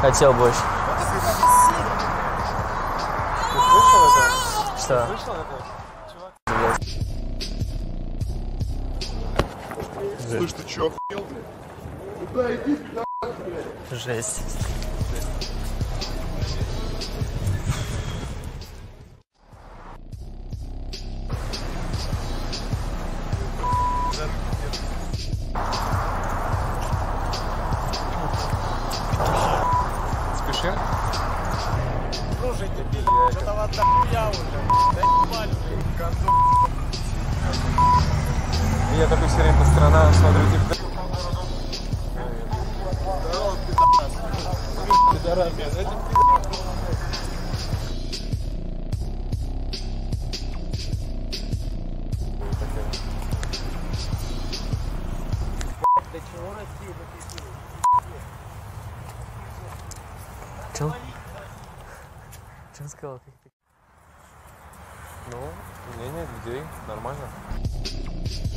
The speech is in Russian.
хотел больше. Ты слышал это? Что? Ты слышал это? Слышь, ты чё, охуел, блядь? Куда иди, блядь? Жесть. Спешим? Слушайте, это вот я уже. Да ебать, козу. Я такой все время по сторонам смотрю, типа... Пидорас, блядь, это Для чего Россия запретила? Че он сказал? Ну, мнение людей нормально.